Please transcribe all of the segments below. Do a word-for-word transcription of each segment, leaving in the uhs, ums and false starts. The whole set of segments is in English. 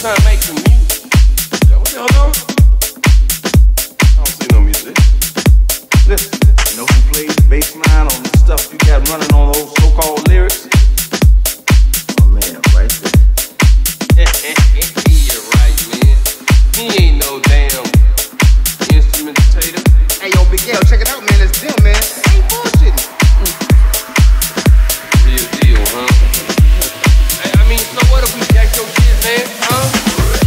trying to make some music. Is that what y'all doing? I don't see no music. Listen, you know who plays bass line on the stuff you got running on those so-called lyrics? Oh man, right there. You're right, man. He ain't no damn instrumentator. Hey, yo, Big L, check it out, man. It's them, man. They ain't bullshitting. Real deal, huh? Hey, I mean, so what if we jack your shit, man? Huh?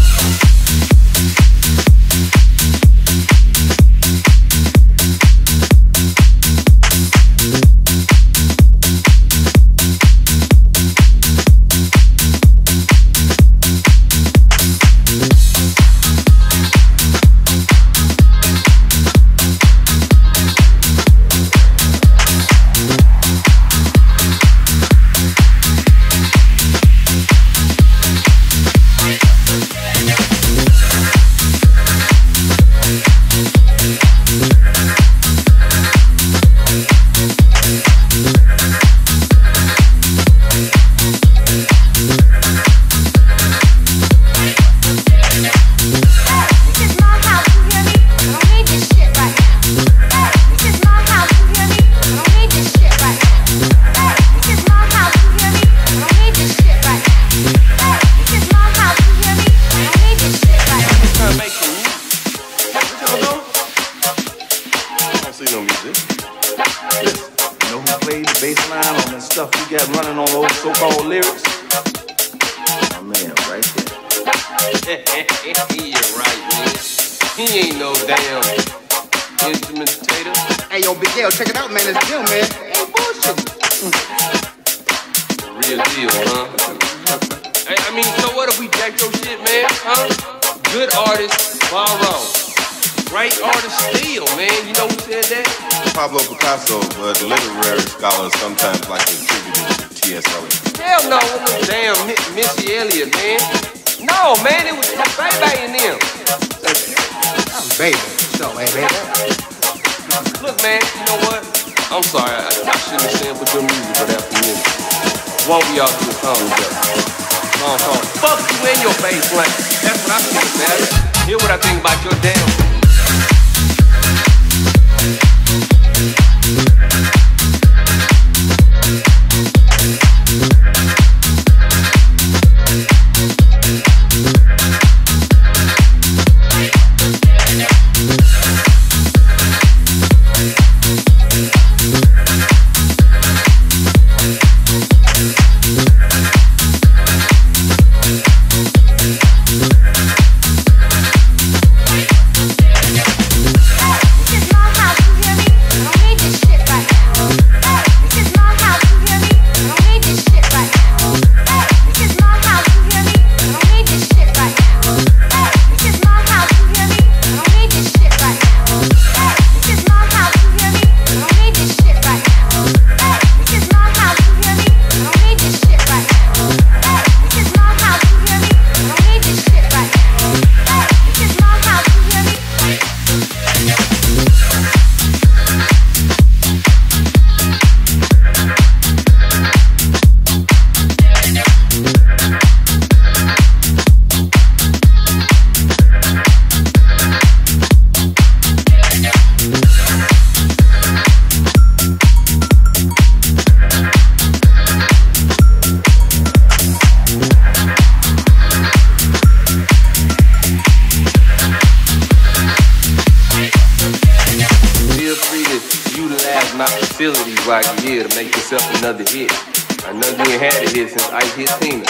While you're here to make yourself another hit. I know you ain't had a hit since I hit Tina.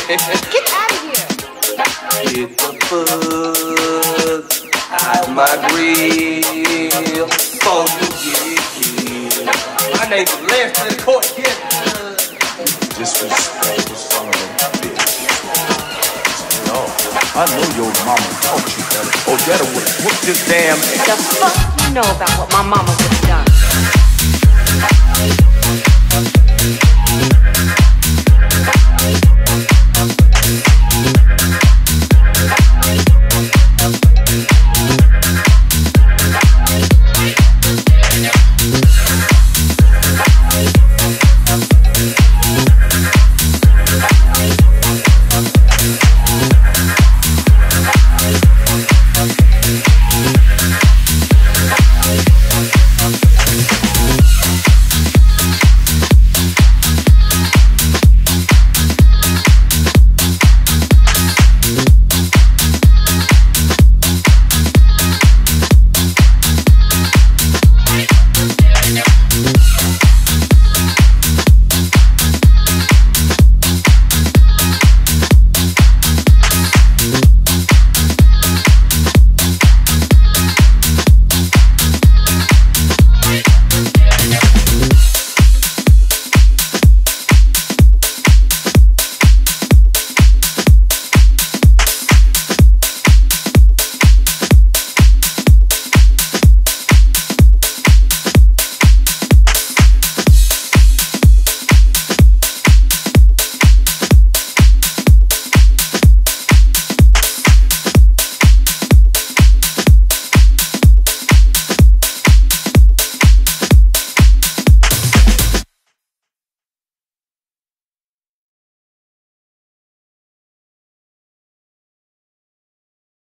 Get out of here! Get the fuck out my grill before you get killed. My name's Lance to the court, kid. Disrespectful son of a bitch. No, I know your mama taught you better. Oh, Dada would have whooped this damn ass. The fuck you know about what my mama would have done?